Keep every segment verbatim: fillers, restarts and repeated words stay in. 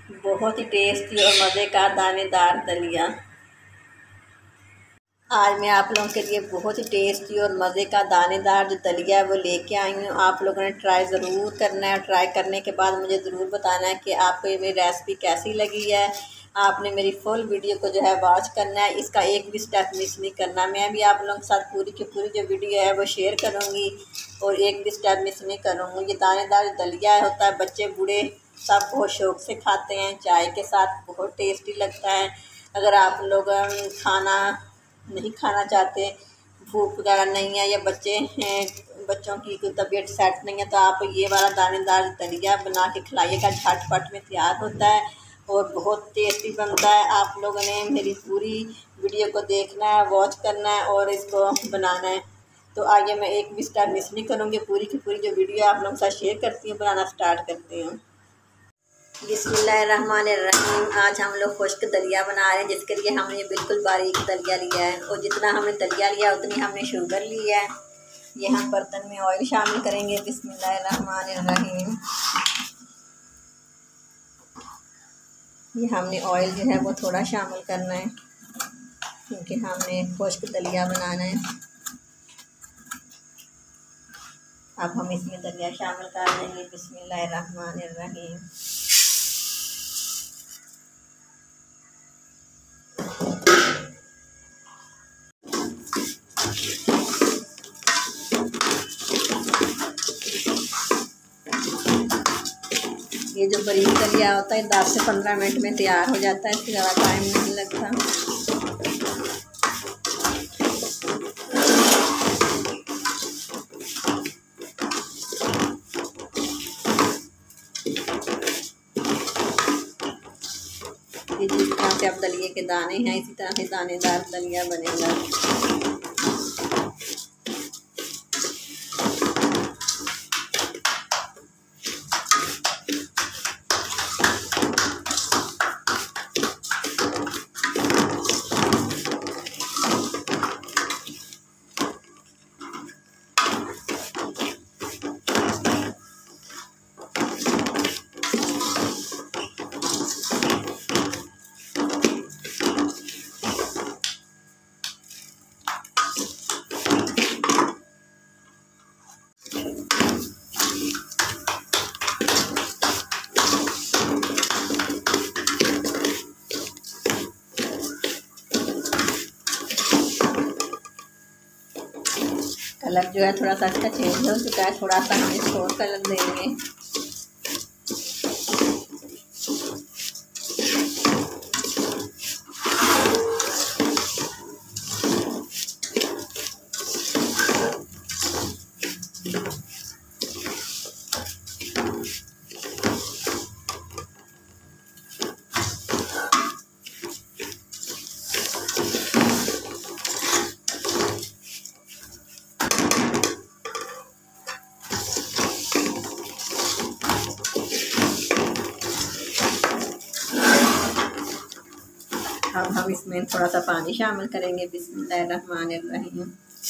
बहुत ही टेस्टी और मज़े का दानेदार दलिया। आज मैं आप लोगों के लिए बहुत ही टेस्टी और मज़े का दानेदार जो दलिया है वो लेके आई हूँ। आप लोगों ने ट्राई ज़रूर करना है और ट्राई करने के बाद मुझे ज़रूर बताना है कि आपको ये मेरी रेसिपी कैसी लगी है। आपने मेरी फुल वीडियो को जो है वॉच करना है, इसका एक भी स्टेप मिस नहीं करना। मैं भी आप लोगों के साथ पूरी की पूरी जो वीडियो है वो शेयर करूँगी और एक भी स्टेप मिस नहीं करूँगी। ये दानेदार दलिया होता है, बच्चे बूढ़े सब बहुत शौक से खाते हैं, चाय के साथ बहुत टेस्टी लगता है। अगर आप लोग खाना नहीं खाना चाहते, भूख वगैरह नहीं है या बच्चे हैं, बच्चों की कोई तबीयत सेट नहीं है, तो आप ये वाला दानेदार दलिया बना के खिलाइएगा। झटपट में तैयार होता है और बहुत टेस्टी बनता है। आप लोगों ने मेरी पूरी वीडियो को देखना है, वॉच करना है और इसको बनाना है। तो आगे मैं एक भी स्टेप मिस नहीं करूँगी, पूरी की पूरी जो वीडियो आप लोगों के साथ शेयर करती हूँ, बनाना स्टार्ट करती हूँ। बिस्मिल्लाहिर्रहमानिर्रहीम। आज हम लोग खुश्क दलिया बना रहे हैं, जिसके लिए हमने ये बिल्कुल बारीक दलिया लिया है और जितना हमने दलिया लिया उतनी हमने शुगर ली है। ये हम बर्तन में ऑयल शामिल करेंगे। बिस्मिल्लाहिर्रहमानिर्रहीम। ये हमने ऑयल जो है वो थोड़ा शामिल करना है क्योंकि हमने खुश्क दलिया बनाना है। अब हम इसमें दलिया शामिल कर देंगे। बिस्मिल्लाहिर्रहमानिर्रहीम। ये जो बारीक दलिया होता है दस से पंद्रह मिनट में तैयार हो जाता है, इससे ज़्यादा टाइम नहीं लगता। ये जिस तरह से अब दलिए के दाने हैं इसी तरह से दानेदार दलिया बनेगा। कलर जो है थोड़ा सा इसका चेंज हो चुका है, थोड़ा सा हम इसको और कलर देंगे। अब हम इसमें थोड़ा सा पानी शामिल करेंगे। बिस्मिल्लाहिर्रहमानिर्रहीम।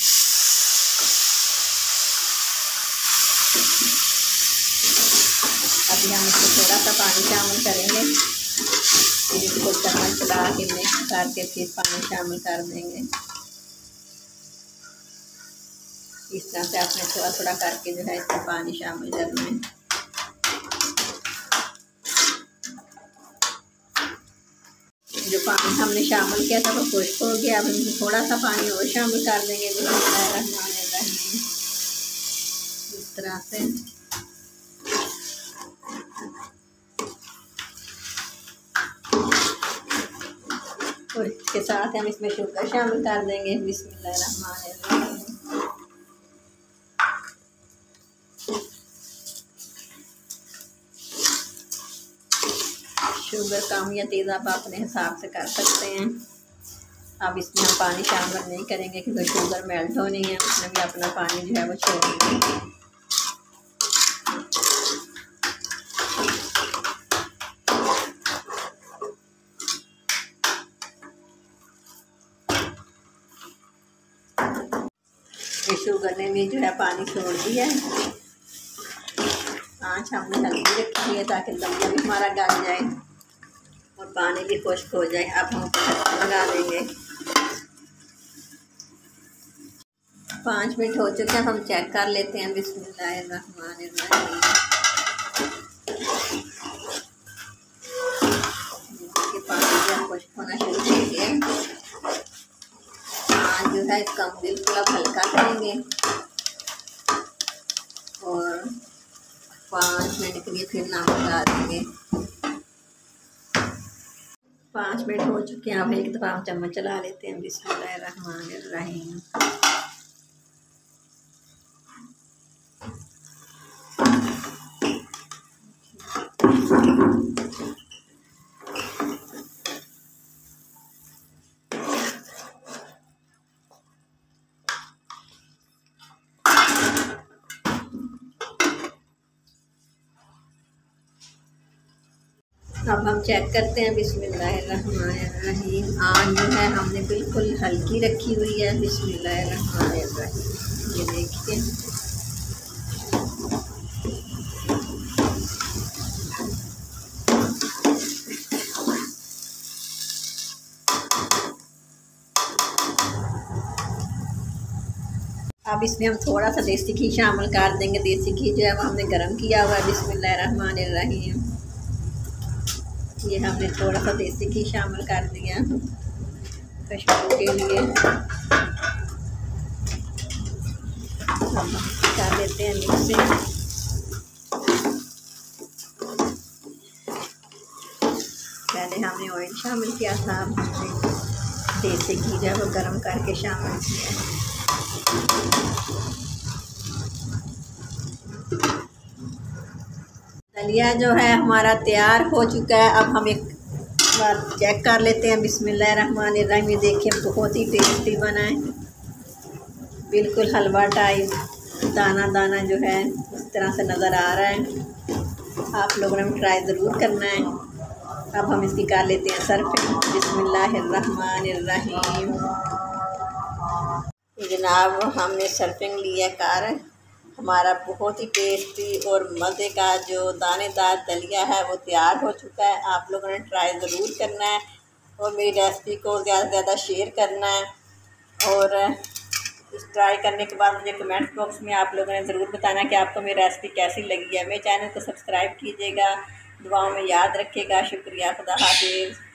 अभी हम इसमें थोड़ा सा पानी शामिल करेंगे, फिर इसको चम्मच चला के मिक्स करके फिर पानी शामिल कर देंगे। इस तरह से आपने थोड़ा थोड़ा करके जो है इसमें पानी शामिल करना है। जो पानी हमने शामिल किया था वो खुश्क हो गया। अब हम थोड़ा सा पानी और शामिल कर देंगे। बिस्मिल्लाहिर्रहमानिर्रहीम। इस तरह से और इसके साथ हम इसमें शुगर शामिल कर देंगे। बिस्मिल्लाहिर्रहमानिर्रहीम। शुगर कम या तेज़ आप अपने हिसाब से कर सकते हैं। अब इसमें हम पानी शामिल नहीं करेंगे क्योंकि शुगर मेल्ट होनी है, उसमें भी अपना पानी जो है वो छोड़ेंगे। ये शुगर ने भी जो है पानी छोड़ दिया है। आँच हमने हल्की रखी है ताकि दलिया भी हमारा गल जाए। और पानी भी खुश्क हो जाए। अब हम लगा देंगे। पाँच मिनट हो चुके हैं, हम चेक कर लेते हैं। बिस्मिल्लाहिर्रहमानिर्रहीम। पानी जो खुश्क होना शुरू हो गया। आज जो है इसका हम बिल्कुल अब हल्का करेंगे और पाँच मिनट के लिए फिर नमक लगा देंगे। पाँच मिनट हो चुके हैं। अब एक दफ़ा हम चम्मच चला लेते हैं। बिस्मिल्लाहिर्रहमानिर्रहीम। अब हम चेक करते हैं। बिस्मिल्लाहिर्रहमानिर्रहीम। आग जो है हमने बिल्कुल हल्की रखी हुई है। बिस्मिल्लाहिर्रहमानिर्रहीम। ये देखिए, अब इसमें हम थोड़ा सा देसी घी शामिल कर देंगे। देसी घी जो है वो हमने गर्म किया हुआ है। बिस्मिल्लाहिर्रहमानिर्रहीम। ये हमने थोड़ा सा देसी घी शामिल कर दिया खुशबू के लिए। हम कर लेते हैं मिक्सिंग। पहले हमने ऑयल शामिल किया था, हमने देसी घी जो है वो गर्म करके शामिल किया है। दलिया जो है हमारा तैयार हो चुका है। अब हम एक बार चेक कर लेते हैं। बिस्मिल्लाहिर्रहमानिर्रहीम। ये देखिए, बहुत ही टेस्टी बना है, बिल्कुल हलवा टाइप, दाना दाना जो है इस तरह से नज़र आ रहा है। आप लोगों ने ट्राई ज़रूर करना है। अब हम इसकी कर लेते हैं सर्विंग। बिस्मिल्लाहिर्रहमानिर्रहीम। जनाब, हमने सर्विंग लिया कार। हमारा बहुत ही टेस्टी और मज़े का जो दानेदार दलिया है वो तैयार हो चुका है। आप लोगों ने ट्राई ज़रूर करना है और मेरी रेसिपी को ज़्यादा से ज़्यादा शेयर करना है। और इस ट्राई करने के बाद मुझे कमेंट बॉक्स में आप लोगों ने ज़रूर बताना कि आपको मेरी रेसिपी कैसी लगी है। मेरे चैनल को सब्सक्राइब कीजिएगा, दुआओं में याद रखिएगा। शुक्रिया, खुदा हाफिज़।